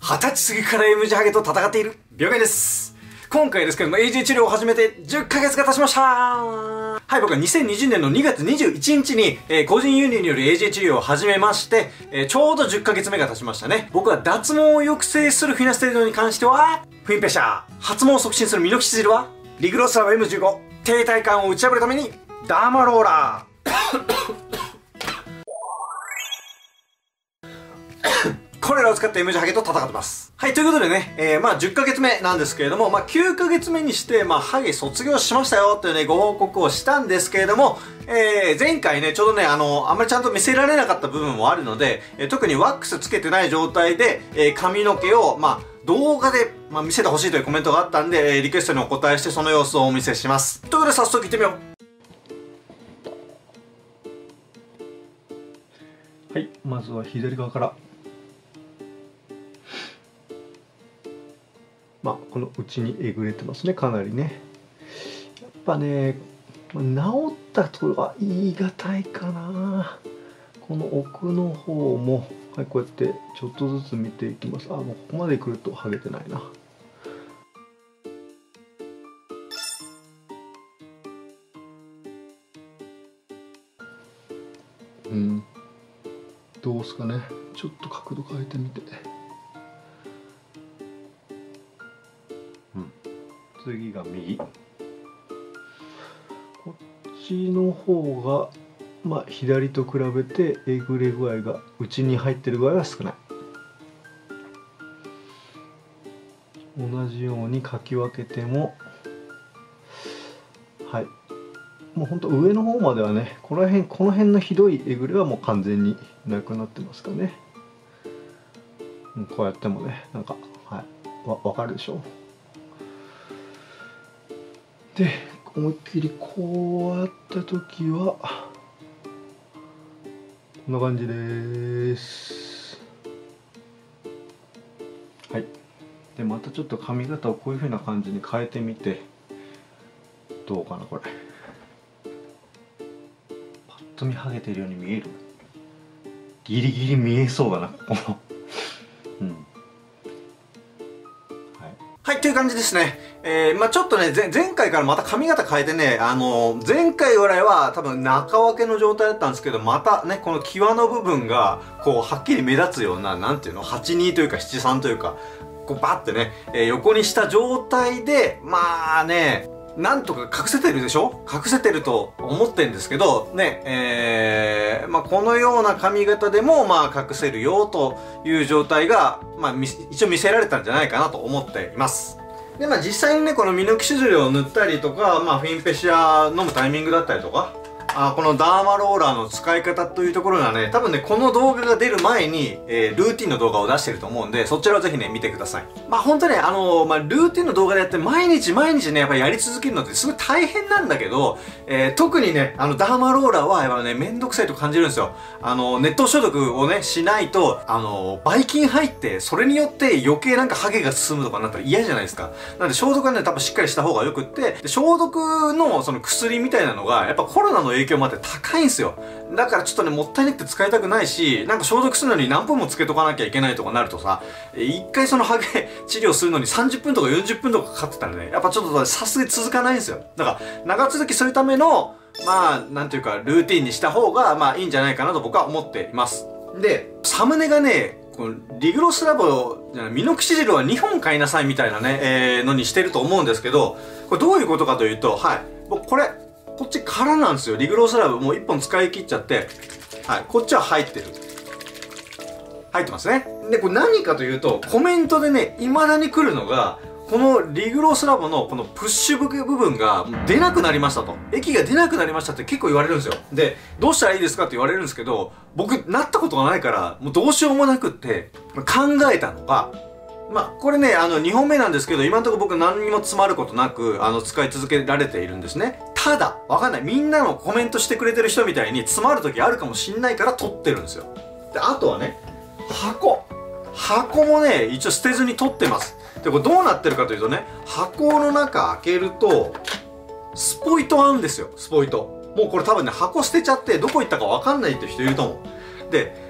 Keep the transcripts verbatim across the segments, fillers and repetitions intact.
はたち過ぎから エムジェ ハゲと戦っている病害です。今回ですけども エージェー 治療を始めてじゅっかげつが経ちました。はい、僕はにせんにじゅうねんのにがつにじゅういちにちに、えー、個人輸入による エージェー 治療を始めまして、えー、ちょうどじゅっかげつめが経ちましたね。僕は脱毛を抑制するフィナステロイドに関してはフィンペシャー、発毛を促進するミノキシジルはリグロスラブ エムじゅうご、低体感を打ち破るためにダーマローラーこれらを使って エムジェ ハゲと戦ってます。はい、ということでね、えー、まあじゅっかげつめなんですけれども、まあきゅうかげつめにして、まあハゲ卒業しましたよというね、ご報告をしたんですけれども、えー、前回ね、ちょうどね、あの、あんまりちゃんと見せられなかった部分もあるので、えー、特にワックスつけてない状態で、えー、髪の毛を、まあ動画で、まあ、見せてほしいというコメントがあったんで、えー、リクエストにお答えしてその様子をお見せします。ということで早速行ってみよう。はい、まずは左側から。まあ、この内にえぐれてますね、かなりね。やっぱね、治ったとは言い難いかな。この奥の方も、はい、こうやってちょっとずつ見ていきます。あ、もうここまで来ると剥げてないな。うん。どうすかね。ちょっと角度変えてみて。次が右。こっちの方がまあ左と比べてえぐれ具合が内に入ってる具合は少ない。同じようにかき分けても、はい、もうほんと上の方まではね、この辺この辺のひどいえぐれはもう完全になくなってますかね。こうやってもね、なんか、はい、わ分かるでしょ。で、思いっきりこうやった時はこんな感じです。はい。でまたちょっと髪型をこういう風な感じに変えてみてどうかなこれ。パッと見ハゲてるように見える。ギリギリ見えそうだなここ。うん。 はい、という感じですね。えー、まあちょっとね、前回からまた髪型変えてね、あのー、前回ぐらいは多分中分けの状態だったんですけど、またね、この際の部分が、こう、はっきり目立つような、なんていうの、はちにというかななさんというか、こう、バッてね、えー、横にした状態で、まあね、なんとか隠せてるでしょ？隠せてると思ってるんですけど、ね、えー、まあこのような髪型でも、まあ隠せるよという状態が、まあ一応見せられたんじゃないかなと思っています。で、まあ実際にね、このミノキシジルを塗ったりとか、まあフィンペシア飲むタイミングだったりとか、あこのダーマローラーの使い方というところがね、多分ね、この動画が出る前に、えー、ルーティンの動画を出してると思うんで、そちらをぜひね、見てください。まあ本当ね、あのー、まあルーティンの動画でやって毎日毎日ね、やっぱりやり続けるのってすごい大変なんだけど、えー、特にね、あのダーマローラーはやっぱね、めんどくさいと感じるんですよ。あのー、熱湯消毒をね、しないと、あのー、ばい菌入って、それによって余計なんかハゲが進むとかなったら嫌じゃないですか。なんで消毒はね、多分しっかりした方がよくって、で消毒のその薬みたいなのが、やっぱコロナの影響もあって高いんですよ。だからちょっとね、もったいなくて使いたくないし、なんか消毒するのに何分もつけとかなきゃいけないとかなるとさ、一回そのハゲ治療するのにさんじゅっぷんとかよんじゅっぷんとかかかってたらね、やっぱちょっとさすがに続かないんですよ。だから長続きするための、まあ、なんていうか、ルーティンにした方が、まあいいんじゃないかなと僕は思っています。で、サムネがね、このリグロスラボ、ミノキシジルはにほん買いなさいみたいなね、えー、のにしてると思うんですけど、これどういうことかというと、はい、僕これ、こっち空なんですよ。リグロスラブもういっぽん使い切っちゃって、はい、こっちは入ってる。入ってますね。で、これ何かというと、コメントでね、未だに来るのが、このリグロスラボのこのプッシュ部分が出なくなりましたと。液が出なくなりましたって結構言われるんですよ。で、どうしたらいいですかって言われるんですけど、僕、なったことがないから、もうどうしようもなくって、考えたのが、まあ、これね、あの、にほんめなんですけど、今のところ僕何にも詰まることなく、あの、使い続けられているんですね。ただ、わかんない。みんなのコメントしてくれてる人みたいに詰まる時あるかもしんないから取ってるんですよ。で、あとはね、箱。箱もね、一応捨てずに取ってます。で、これどうなってるかというとね、箱の中開けると、スポイトあるんですよ、スポイト。もうこれ多分ね、箱捨てちゃって、どこ行ったかわかんないって人いると思う。で、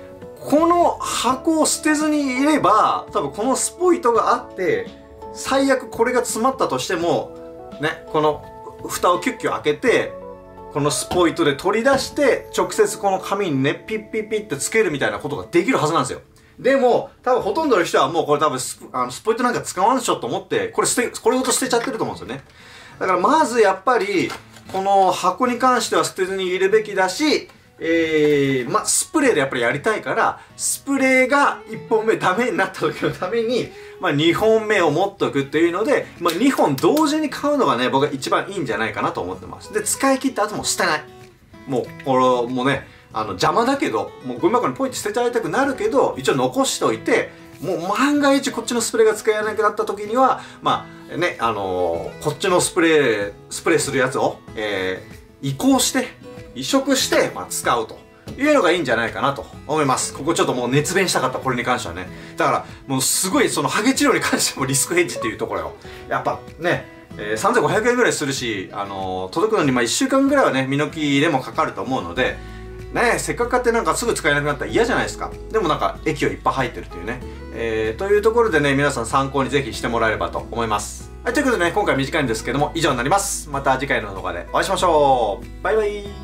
この箱を捨てずにいれば、多分このスポイトがあって、最悪これが詰まったとしても、ね、この蓋をキュッキュ開けて、このスポイトで取り出して、直接この紙にね、ピッピッピッってつけるみたいなことができるはずなんですよ。でも、多分ほとんどの人はもうこれ多分ス、あのスポイトなんか使わんでしょと思って、これ捨て、これごと捨てちゃってると思うんですよね。だからまずやっぱり、この箱に関しては捨てずにいるべきだし、えー、まあ、スプレーでやっぱりやりたいから、スプレーがいっぽんめダメになった時のために、まあ、にほんめを持っとくっていうので、まあ、にほん同時に買うのがね、僕は一番いいんじゃないかなと思ってます。で、使い切った後も捨てない。もう、これ、もうね、あの、邪魔だけど、もうゴミ箱にポイって捨てちゃいたくなるけど、一応残しておいて、もう万が一こっちのスプレーが使えなくなった時には、まあ、ね、あのー、こっちのスプレー、スプレーするやつを、えー、移行して、移植して、まあ、使うというのがいいんじゃないかなと思います。ここちょっともう熱弁したかった、これに関してはね。だから、もうすごいそのハゲ治療に関してもリスクヘッジっていうところよ。やっぱね、えー、さんぜんごひゃくえんぐらいするし、あのー、届くのにまあいっしゅうかんぐらいはね、身の切れもかかると思うので、ね、せっかく買ってなんかすぐ使えなくなったら嫌じゃないですか。でもなんか液をいっぱい入ってるというね。えー、というところでね、皆さん参考にぜひしてもらえればと思います。はい、ということでね、今回短いんですけども以上になります。また次回の動画でお会いしましょう。バイバイ。